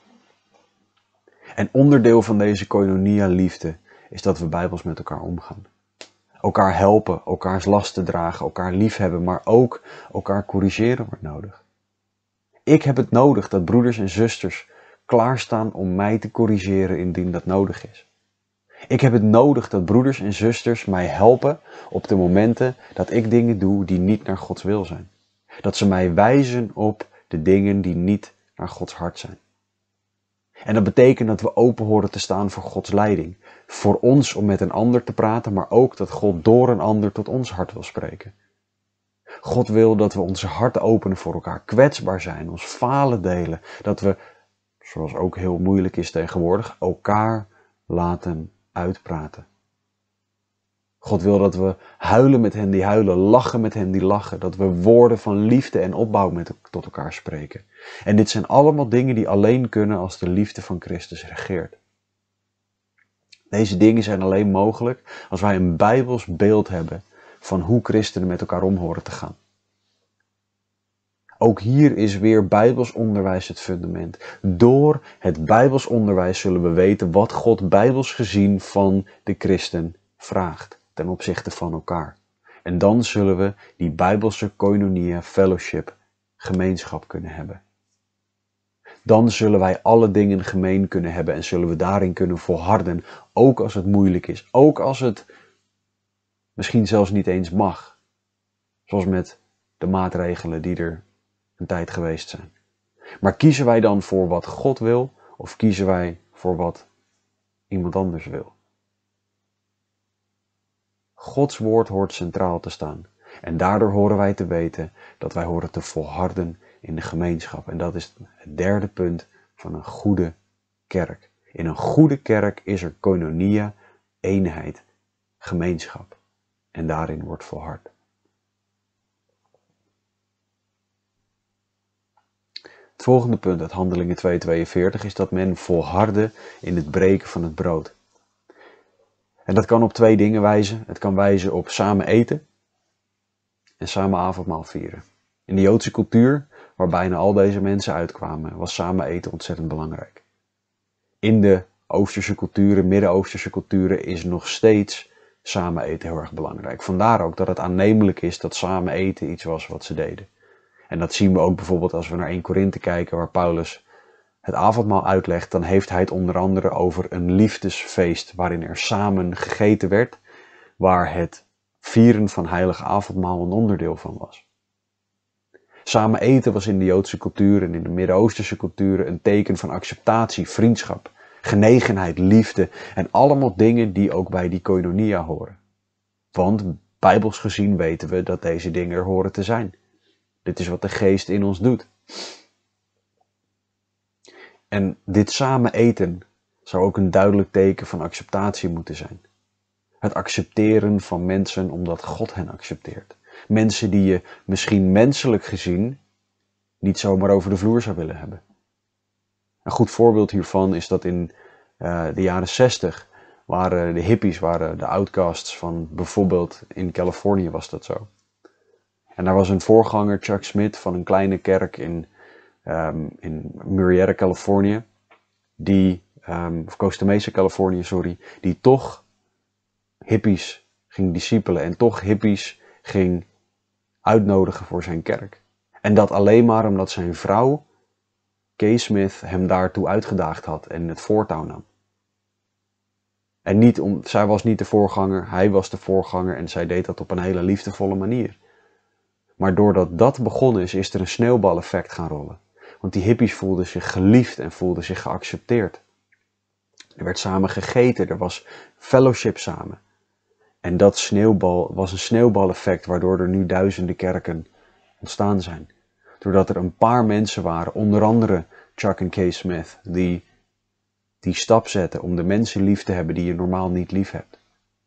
En onderdeel van deze koinonia-liefde is dat we bijbels met elkaar omgaan. Elkaar helpen, elkaars lasten dragen, elkaar liefhebben, maar ook elkaar corrigeren wordt nodig. Ik heb het nodig dat broeders en zusters klaarstaan om mij te corrigeren indien dat nodig is. Ik heb het nodig dat broeders en zusters mij helpen op de momenten dat ik dingen doe die niet naar Gods wil zijn. Dat ze mij wijzen op de dingen die niet naar Gods hart zijn. En dat betekent dat we open horen te staan voor Gods leiding. Voor ons om met een ander te praten, maar ook dat God door een ander tot ons hart wil spreken. God wil dat we onze harten openen voor elkaar, kwetsbaar zijn, ons falen delen. Dat we, zoals ook heel moeilijk is tegenwoordig, elkaar laten uitpraten. God wil dat we huilen met hen die huilen, lachen met hen die lachen. Dat we woorden van liefde en opbouw met, tot elkaar spreken. En dit zijn allemaal dingen die alleen kunnen als de liefde van Christus regeert. Deze dingen zijn alleen mogelijk als wij een bijbels beeld hebben van hoe christenen met elkaar om horen te gaan. Ook hier is weer bijbels onderwijs het fundament. Door het bijbels onderwijs zullen we weten wat God bijbels gezien van de christen vraagt ten opzichte van elkaar. En dan zullen we die bijbelse koinonia, fellowship, gemeenschap kunnen hebben. Dan zullen wij alle dingen gemeen kunnen hebben en zullen we daarin kunnen volharden, ook als het moeilijk is, ook als het misschien zelfs niet eens mag. Zoals met de maatregelen die er een tijd geweest zijn. Maar kiezen wij dan voor wat God wil of kiezen wij voor wat iemand anders wil? Gods woord hoort centraal te staan. En daardoor horen wij te weten dat wij horen te volharden in de gemeenschap. En dat is het derde punt van een goede kerk. In een goede kerk is er koinonia, eenheid, gemeenschap. En daarin wordt volhard. Het volgende punt uit Handelingen twee tweeënveertig is dat men volhardde in het breken van het brood. En dat kan op twee dingen wijzen. Het kan wijzen op samen eten en samen avondmaal vieren. In de Joodse cultuur, waar bijna al deze mensen uitkwamen, was samen eten ontzettend belangrijk. In de Oosterse culturen, Midden-Oosterse culturen, is nog steeds samen eten heel erg belangrijk. Vandaar ook dat het aannemelijk is dat samen eten iets was wat ze deden. En dat zien we ook bijvoorbeeld als we naar Eerste Korinthe kijken, waar Paulus het avondmaal uitlegt. Dan heeft hij het onder andere over een liefdesfeest waarin er samen gegeten werd, waar het vieren van heilige avondmaal een onderdeel van was. Samen eten was in de Joodse cultuur en in de Midden-Oosterse culturen een teken van acceptatie, vriendschap, genegenheid, liefde en allemaal dingen die ook bij die koinonia horen. Want bijbels gezien weten we dat deze dingen er horen te zijn. Dit is wat de geest in ons doet. En dit samen eten zou ook een duidelijk teken van acceptatie moeten zijn. Het accepteren van mensen omdat God hen accepteert. Mensen die je misschien menselijk gezien niet zomaar over de vloer zou willen hebben. Een goed voorbeeld hiervan is dat in uh, de jaren zestig waren de hippies, waren de outcasts van bijvoorbeeld in Californië was dat zo. En daar was een voorganger, Chuck Smith, van een kleine kerk in, um, in Murrieta, Californië, die, um, of Costa Mesa, Californië, sorry, die toch hippies ging discipelen en toch hippies ging uitnodigen voor zijn kerk. En dat alleen maar omdat zijn vrouw, Kay Smith, hem daartoe uitgedaagd had en het voortouw nam. En niet om, zij was niet de voorganger, hij was de voorganger en zij deed dat op een hele liefdevolle manier. Maar doordat dat begonnen is, is er een sneeuwbaleffect gaan rollen. Want die hippies voelden zich geliefd en voelden zich geaccepteerd. Er werd samen gegeten, er was fellowship samen. En dat sneeuwbal was een sneeuwbaleffect waardoor er nu duizenden kerken ontstaan zijn. Doordat er een paar mensen waren, onder andere Chuck en Kay Smith, die die stap zetten om de mensen lief te hebben die je normaal niet lief hebt.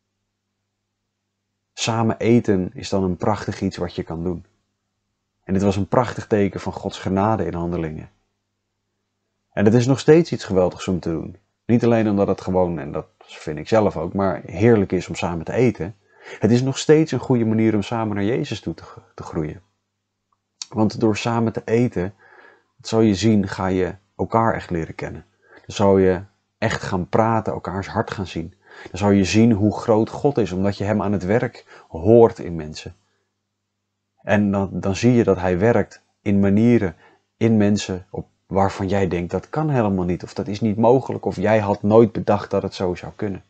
Samen eten is dan een prachtig iets wat je kan doen. En dit was een prachtig teken van Gods genade in handelingen. En het is nog steeds iets geweldigs om te doen. Niet alleen omdat het gewoon, en dat vind ik zelf ook, maar heerlijk is om samen te eten. Het is nog steeds een goede manier om samen naar Jezus toe te, te groeien. Want door samen te eten, dat zal je zien, ga je elkaar echt leren kennen. Dan zal je echt gaan praten, elkaars hart gaan zien. Dan zal je zien hoe groot God is, omdat je hem aan het werk hoort in mensen. En dan, dan zie je dat hij werkt in manieren, in mensen op, waarvan jij denkt dat kan helemaal niet, of dat is niet mogelijk, of jij had nooit bedacht dat het zo zou kunnen.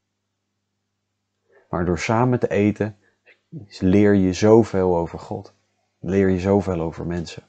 Maar door samen te eten leer je zoveel over God. Leer je zoveel over mensen.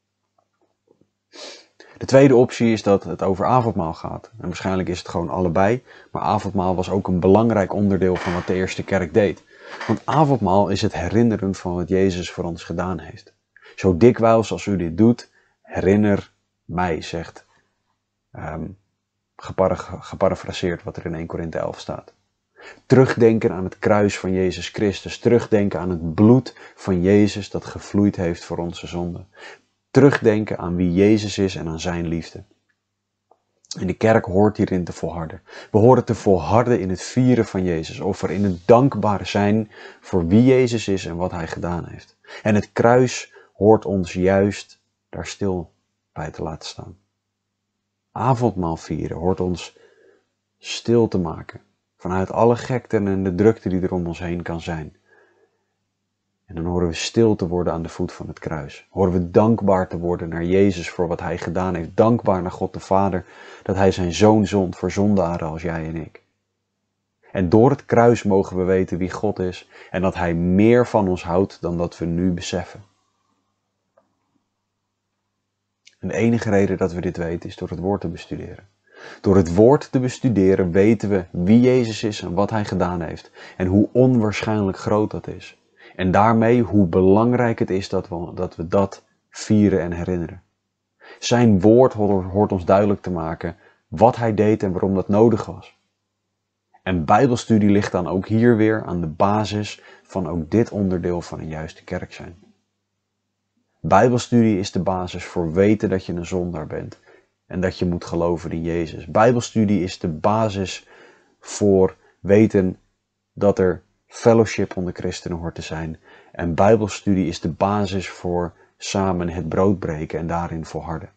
De tweede optie is dat het over avondmaal gaat. En waarschijnlijk is het gewoon allebei. Maar avondmaal was ook een belangrijk onderdeel van wat de eerste kerk deed. Want avondmaal is het herinneren van wat Jezus voor ons gedaan heeft. Zo dikwijls als u dit doet, herinner mij, zegt um, geparafraseerd wat er in Eerste Korinthe elf staat. Terugdenken aan het kruis van Jezus Christus. Terugdenken aan het bloed van Jezus dat gevloeid heeft voor onze zonden. Terugdenken aan wie Jezus is en aan zijn liefde. En de kerk hoort hierin te volharden. We horen te volharden in het vieren van Jezus offer, in het dankbaar zijn voor wie Jezus is en wat hij gedaan heeft. En het kruis hoort ons juist daar stil bij te laten staan. Avondmaal vieren hoort ons stil te maken vanuit alle gekte en de drukte die er om ons heen kan zijn. En dan horen we stil te worden aan de voet van het kruis. Horen we dankbaar te worden naar Jezus voor wat hij gedaan heeft. Dankbaar naar God de Vader dat hij zijn zoon zond voor zondaren als jij en ik. En door het kruis mogen we weten wie God is en dat hij meer van ons houdt dan dat we nu beseffen. En de enige reden dat we dit weten is door het woord te bestuderen. Door het woord te bestuderen weten we wie Jezus is en wat hij gedaan heeft. En hoe onwaarschijnlijk groot dat is. En daarmee hoe belangrijk het is dat we, dat we dat vieren en herinneren. Zijn woord hoort ons duidelijk te maken wat hij deed en waarom dat nodig was. En Bijbelstudie ligt dan ook hier weer aan de basis van ook dit onderdeel van een juiste kerk zijn. Bijbelstudie is de basis voor weten dat je een zondaar bent en dat je moet geloven in Jezus. Bijbelstudie is de basis voor weten dat er fellowship onder christenen hoort te zijn. En Bijbelstudie is de basis voor samen het brood breken en daarin volharden.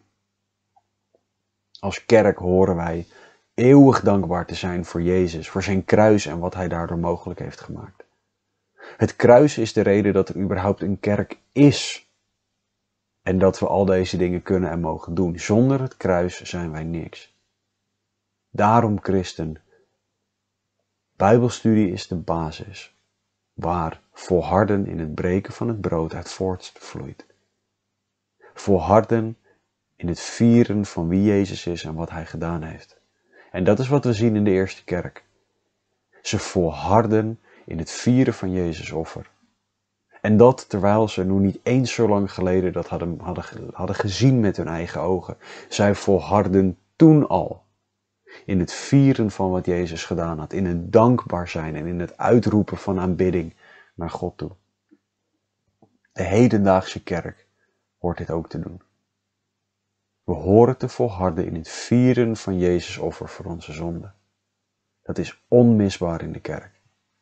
Als kerk horen wij eeuwig dankbaar te zijn voor Jezus, voor zijn kruis en wat hij daardoor mogelijk heeft gemaakt. Het kruis is de reden dat er überhaupt een kerk is. En dat we al deze dingen kunnen en mogen doen. Zonder het kruis zijn wij niks. Daarom, christen, Bijbelstudie is de basis waar volharden in het breken van het brood uit voortvloeit. Volharden in het vieren van wie Jezus is en wat hij gedaan heeft. En dat is wat we zien in de eerste kerk. Ze volharden in het vieren van Jezus offer. En dat terwijl ze nog niet eens zo lang geleden dat hadden, hadden, hadden gezien met hun eigen ogen. Zij volharden toen al in het vieren van wat Jezus gedaan had. In het dankbaar zijn en in het uitroepen van aanbidding naar God toe. De hedendaagse kerk hoort dit ook te doen. We horen te volharden in het vieren van Jezus offer voor onze zonde. Dat is onmisbaar in de kerk.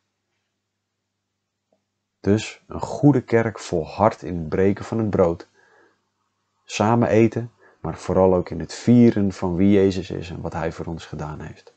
Dus een goede kerk volhardt in het breken van het brood. Samen eten, maar vooral ook in het vieren van wie Jezus is en wat hij voor ons gedaan heeft.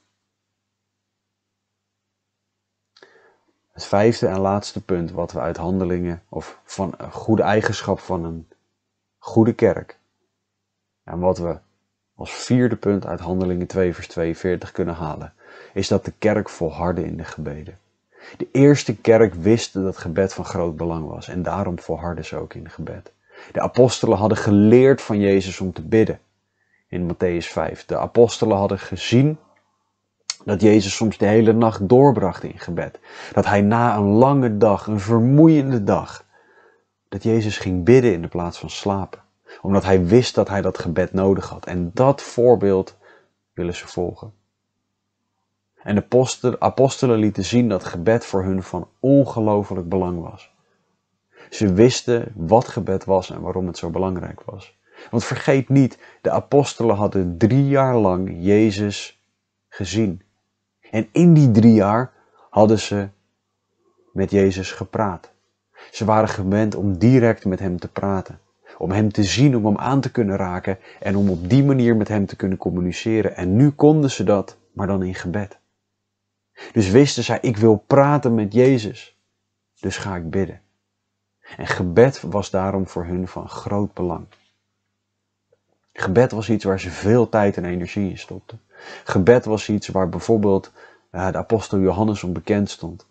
Het vijfde en laatste punt wat we uit handelingen, of van een goede eigenschap van een goede kerk. En wat we als vierde punt uit Handelingen twee vers tweeënveertig kunnen halen. is dat de kerk volhardde in de gebeden. De eerste kerk wist dat gebed van groot belang was en daarom volhardden ze ook in gebed. De apostelen hadden geleerd van Jezus om te bidden. In Matthäus vijf. De apostelen hadden gezien dat Jezus soms de hele nacht doorbracht in gebed. Dat hij na een lange dag, een vermoeiende dag, dat Jezus ging bidden in de plaats van slapen. Omdat hij wist dat hij dat gebed nodig had. En dat voorbeeld willen ze volgen. En de apostelen lieten zien dat gebed voor hun van ongelooflijk belang was. Ze wisten wat gebed was en waarom het zo belangrijk was. Want vergeet niet, de apostelen hadden drie jaar lang Jezus gezien. En in die drie jaar hadden ze met Jezus gepraat. Ze waren gewend om direct met hem te praten. Om hem te zien, om hem aan te kunnen raken en om op die manier met hem te kunnen communiceren. En nu konden ze dat, maar dan in gebed. Dus wisten zij, ik wil praten met Jezus. Dus ga ik bidden. En gebed was daarom voor hun van groot belang. Gebed was iets waar ze veel tijd en energie in stopten. Gebed was iets waar bijvoorbeeld uh, de apostel Johannes om bekend stond.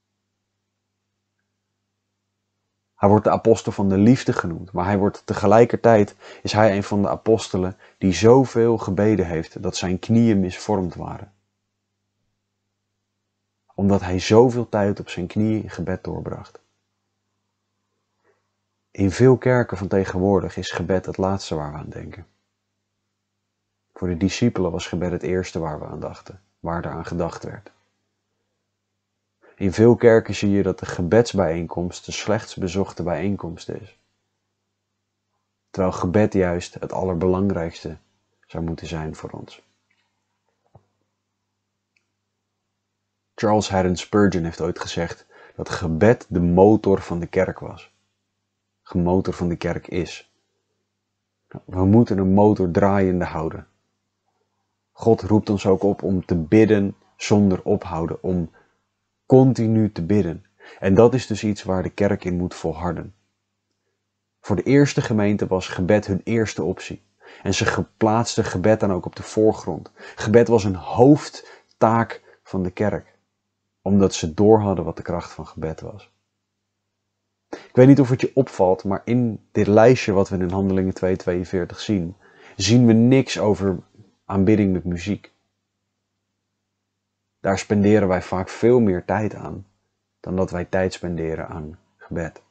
Hij wordt de apostel van de liefde genoemd, maar hij wordt tegelijkertijd, is hij een van de apostelen die zoveel gebeden heeft dat zijn knieën misvormd waren. Omdat hij zoveel tijd op zijn knieën in gebed doorbracht. In veel kerken van tegenwoordig is gebed het laatste waar we aan denken. Voor de discipelen was gebed het eerste waar we aan dachten, waar er aan gedacht werd. In veel kerken zie je dat de gebedsbijeenkomst de slechtst bezochte bijeenkomst is. Terwijl gebed juist het allerbelangrijkste zou moeten zijn voor ons. Charles Haddon Spurgeon heeft ooit gezegd dat gebed de motor van de kerk was. De motor van de kerk is. We moeten een motor draaiende houden. God roept ons ook op om te bidden zonder ophouden, om continu te bidden. En dat is dus iets waar de kerk in moet volharden. Voor de eerste gemeente was gebed hun eerste optie. En ze plaatsten gebed dan ook op de voorgrond. Gebed was een hoofdtaak van de kerk. Omdat ze doorhadden wat de kracht van gebed was. Ik weet niet of het je opvalt, maar in dit lijstje wat we in Handelingen twee tweeënveertig zien, zien we niks over aanbidding met muziek. Daar spenderen wij vaak veel meer tijd aan dan dat wij tijd spenderen aan gebed.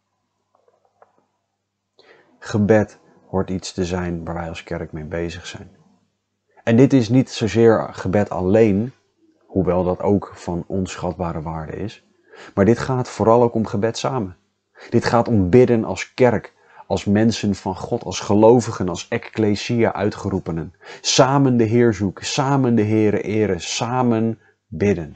Gebed hoort iets te zijn waar wij als kerk mee bezig zijn. En dit is niet zozeer gebed alleen, hoewel dat ook van onschatbare waarde is, maar dit gaat vooral ook om gebed samen. Dit gaat om bidden als kerk, als mensen van God, als gelovigen, als ecclesia uitgeroepenen. Samen de Heer zoeken, samen de Heere eren, samen bidden.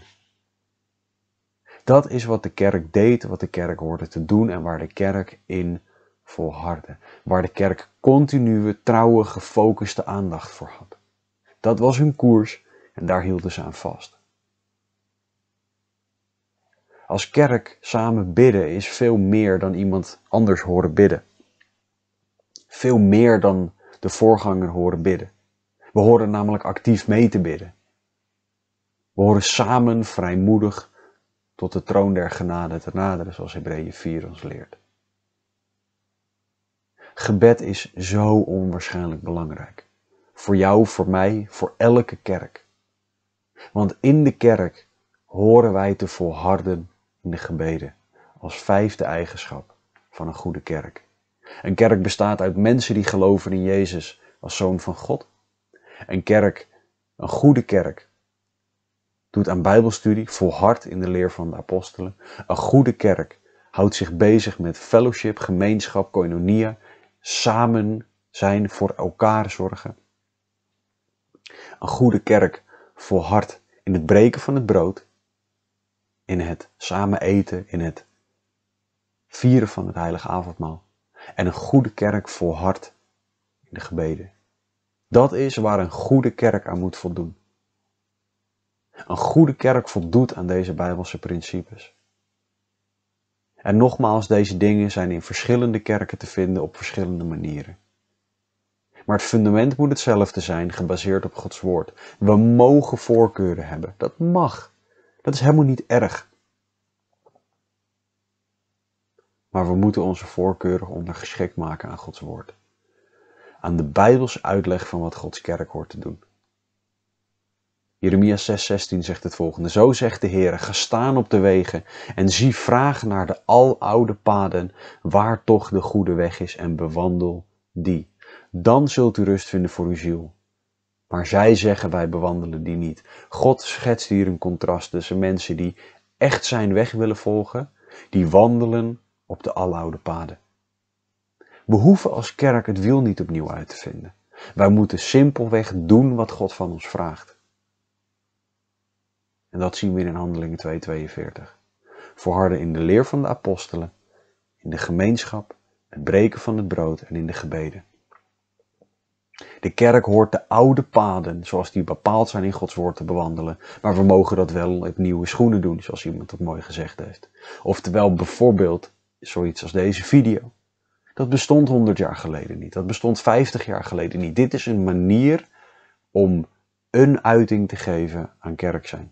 Dat is wat de kerk deed, wat de kerk hoorde te doen en waar de kerk in volhardde. Waar de kerk continue, trouwe, gefocuste aandacht voor had. Dat was hun koers en daar hielden ze aan vast. Als kerk samen bidden is veel meer dan iemand anders horen bidden. Veel meer dan de voorganger horen bidden. We horen namelijk actief mee te bidden. We horen samen vrijmoedig tot de troon der genade te naderen, zoals Hebreeën vier ons leert. Gebed is zo onwaarschijnlijk belangrijk. Voor jou, voor mij, voor elke kerk. Want in de kerk horen wij te volharden in de gebeden, als vijfde eigenschap van een goede kerk. Een kerk bestaat uit mensen die geloven in Jezus als Zoon van God. Een kerk, een goede kerk, doet aan bijbelstudie, volhardt in de leer van de apostelen. Een goede kerk houdt zich bezig met fellowship, gemeenschap, koinonia, samen zijn, voor elkaar zorgen. Een goede kerk volhardt in het breken van het brood, in het samen eten, in het vieren van het heilige avondmaal. En een goede kerk volhardt in de gebeden. Dat is waar een goede kerk aan moet voldoen. Een goede kerk voldoet aan deze Bijbelse principes. En nogmaals, deze dingen zijn in verschillende kerken te vinden op verschillende manieren. Maar het fundament moet hetzelfde zijn, gebaseerd op Gods woord. We mogen voorkeuren hebben. Dat mag. Dat is helemaal niet erg. Maar we moeten onze voorkeuren ondergeschikt maken aan Gods woord. Aan de Bijbels uitleg van wat Gods kerk hoort te doen. Jeremia zes zestien zegt het volgende. Zo zegt de Heer, ga staan op de wegen en zie vraag naar de aloude paden, waar toch de goede weg is en bewandel die. Dan zult u rust vinden voor uw ziel. Maar zij zeggen wij bewandelen die niet. God schetst hier een contrast tussen mensen die echt zijn weg willen volgen, die wandelen op de aloude paden. We hoeven als kerk het wiel niet opnieuw uit te vinden. Wij moeten simpelweg doen wat God van ons vraagt. En dat zien we in Handelingen twee tweeënveertig. Volharden in de leer van de apostelen, in de gemeenschap, het breken van het brood en in de gebeden. De kerk hoort de oude paden, zoals die bepaald zijn in Gods woord, te bewandelen. Maar we mogen dat wel op nieuwe schoenen doen, zoals iemand dat mooi gezegd heeft. Oftewel bijvoorbeeld zoiets als deze video. Dat bestond honderd jaar geleden niet. Dat bestond vijftig jaar geleden niet. Dit is een manier om een uiting te geven aan kerk zijn.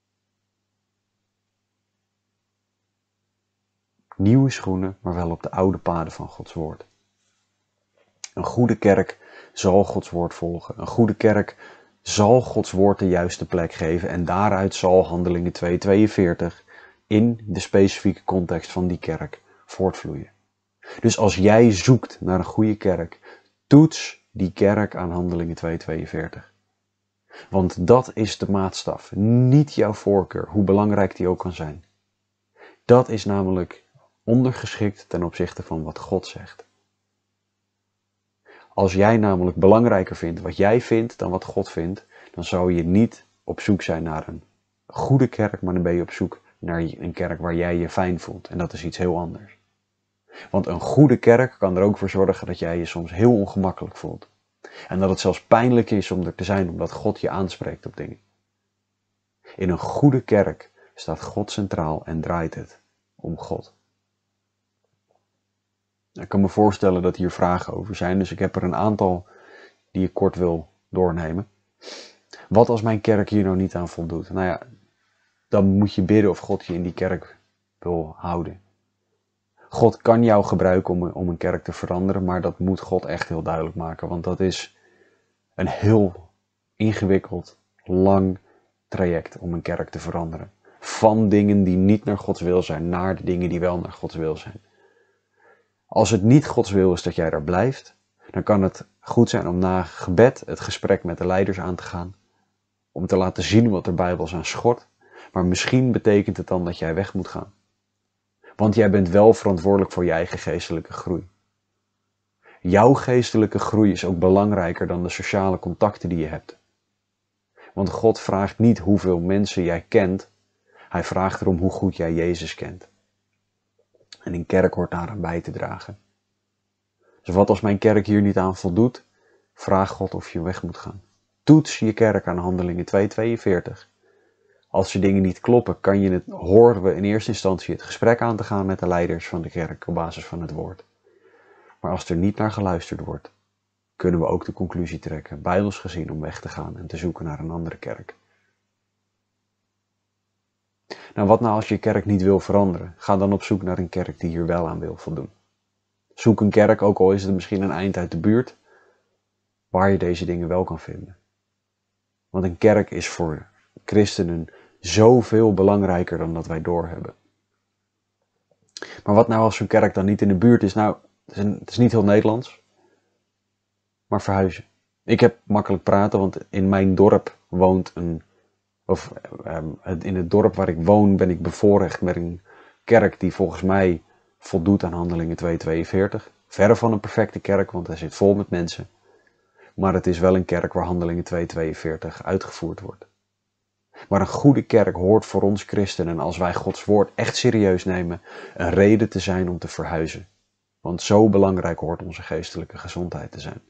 Nieuwe schoenen, maar wel op de oude paden van Gods woord. Een goede kerk zal Gods woord volgen. Een goede kerk zal Gods woord de juiste plek geven. En daaruit zal Handelingen twee tweeënveertig in de specifieke context van die kerk voortvloeien. Dus als jij zoekt naar een goede kerk, toets die kerk aan Handelingen twee tweeënveertig. Want dat is de maatstaf, niet jouw voorkeur, hoe belangrijk die ook kan zijn. Dat is namelijk ondergeschikt ten opzichte van wat God zegt. Als jij namelijk belangrijker vindt wat jij vindt dan wat God vindt, dan zou je niet op zoek zijn naar een goede kerk, maar dan ben je op zoek naar een kerk waar jij je fijn voelt. En dat is iets heel anders. Want een goede kerk kan er ook voor zorgen dat jij je soms heel ongemakkelijk voelt. En dat het zelfs pijnlijk is om er te zijn, omdat God je aanspreekt op dingen. In een goede kerk staat God centraal en draait het om God. Ik kan me voorstellen dat hier vragen over zijn, dus ik heb er een aantal die ik kort wil doornemen. Wat als mijn kerk hier nou niet aan voldoet? Nou ja, dan moet je bidden of God je in die kerk wil houden. God kan jou gebruiken om, om een kerk te veranderen, maar dat moet God echt heel duidelijk maken. Want dat is een heel ingewikkeld, lang traject om een kerk te veranderen. Van dingen die niet naar Gods wil zijn, naar de dingen die wel naar Gods wil zijn. Als het niet Gods wil is dat jij daar blijft, dan kan het goed zijn om na gebed het gesprek met de leiders aan te gaan. Om te laten zien wat er Bijbels aan schort. Maar misschien betekent het dan dat jij weg moet gaan. Want jij bent wel verantwoordelijk voor je eigen geestelijke groei. Jouw geestelijke groei is ook belangrijker dan de sociale contacten die je hebt. Want God vraagt niet hoeveel mensen jij kent. Hij vraagt erom hoe goed jij Jezus kent. En een kerk hoort daaraan bij te dragen. Dus wat als mijn kerk hier niet aan voldoet? Vraag God of je weg moet gaan. Toets je kerk aan Handelingen twee tweeënveertig. Als je dingen niet kloppen, kan je het, horen we in eerste instantie het gesprek aan te gaan met de leiders van de kerk op basis van het woord. Maar als er niet naar geluisterd wordt, kunnen we ook de conclusie trekken, bijbels gezien, om weg te gaan en te zoeken naar een andere kerk. Nou, wat nou als je kerk niet wil veranderen? Ga dan op zoek naar een kerk die hier wel aan wil voldoen. Zoek een kerk, ook al is het misschien een eind uit de buurt, waar je deze dingen wel kan vinden. Want een kerk is voor christenen zoveel belangrijker dan dat wij doorhebben. Maar wat nou als zo'n kerk dan niet in de buurt is? Nou, het is, een, het is niet heel Nederlands, maar verhuizen. Ik heb makkelijk praten, want in mijn dorp woont een, of um, in het dorp waar ik woon ben ik bevoorrecht met een kerk die volgens mij voldoet aan Handelingen twee tweeënveertig. Verre van een perfecte kerk, want hij zit vol met mensen. Maar het is wel een kerk waar Handelingen twee tweeënveertig uitgevoerd wordt. Maar een goede kerk hoort voor ons christenen, als wij Gods woord echt serieus nemen, een reden te zijn om te verhuizen. Want zo belangrijk hoort onze geestelijke gezondheid te zijn.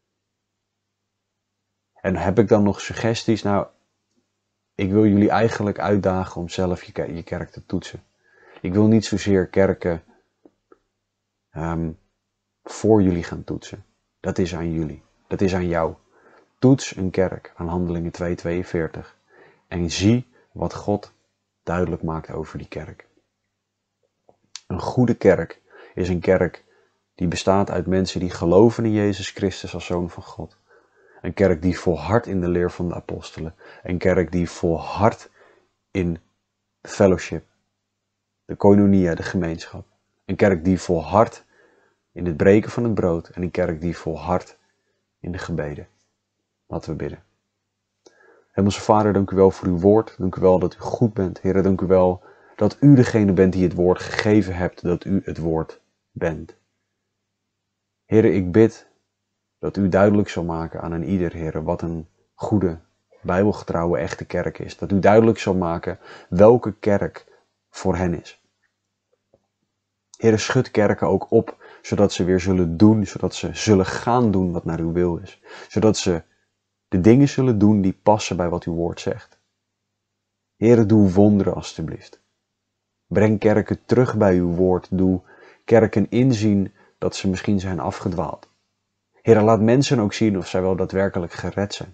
En heb ik dan nog suggesties? Nou, ik wil jullie eigenlijk uitdagen om zelf je, je kerk te toetsen. Ik wil niet zozeer kerken um, voor jullie gaan toetsen. Dat is aan jullie. Dat is aan jou. Toets een kerk aan Handelingen twee tweeënveertig en zie wat God duidelijk maakt over die kerk. Een goede kerk is een kerk die bestaat uit mensen die geloven in Jezus Christus als Zoon van God. Een kerk die volhardt in de leer van de apostelen. Een kerk die volhardt in fellowship, de koinonia, de gemeenschap. Een kerk die volhardt in het breken van het brood en een kerk die volhardt in de gebeden. Laten we bidden. Hemelse Vader, dank u wel voor uw woord. Dank u wel dat u goed bent. Heere, dank u wel dat u degene bent die het woord gegeven hebt, dat u het woord bent. Heere, ik bid dat u duidelijk zal maken aan een ieder, Heere, wat een goede, bijbelgetrouwe, echte kerk is. Dat u duidelijk zal maken welke kerk voor hen is. Heere, schud kerken ook op, zodat ze weer zullen doen, zodat ze zullen gaan doen wat naar uw wil is. Zodat ze de dingen zullen doen die passen bij wat uw woord zegt. Heere, doe wonderen alstublieft. Breng kerken terug bij uw woord. Doe kerken inzien dat ze misschien zijn afgedwaald. Heere, laat mensen ook zien of zij wel daadwerkelijk gered zijn.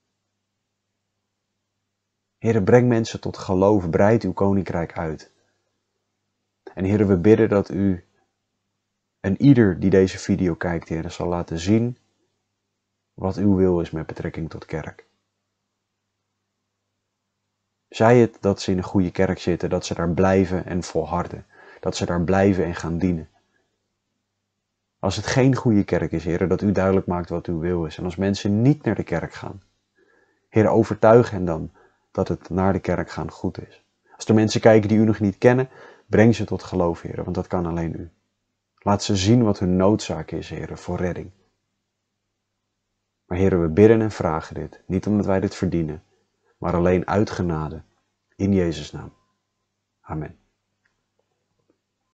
Heere, breng mensen tot geloof. Breid uw koninkrijk uit. En Heere, we bidden dat u en ieder die deze video kijkt, Heere, zal laten zien wat uw wil is met betrekking tot kerk. Zij het dat ze in een goede kerk zitten, dat ze daar blijven en volharden. Dat ze daar blijven en gaan dienen. Als het geen goede kerk is, Heere, dat u duidelijk maakt wat uw wil is. En als mensen niet naar de kerk gaan, Heere, overtuig hen dan dat het naar de kerk gaan goed is. Als er mensen kijken die u nog niet kennen, breng ze tot geloof, Heere, want dat kan alleen u. Laat ze zien wat hun noodzaak is, Heere, voor redding. Maar Heere, we bidden en vragen dit, niet omdat wij dit verdienen, maar alleen uit genade, in Jezus' naam. Amen.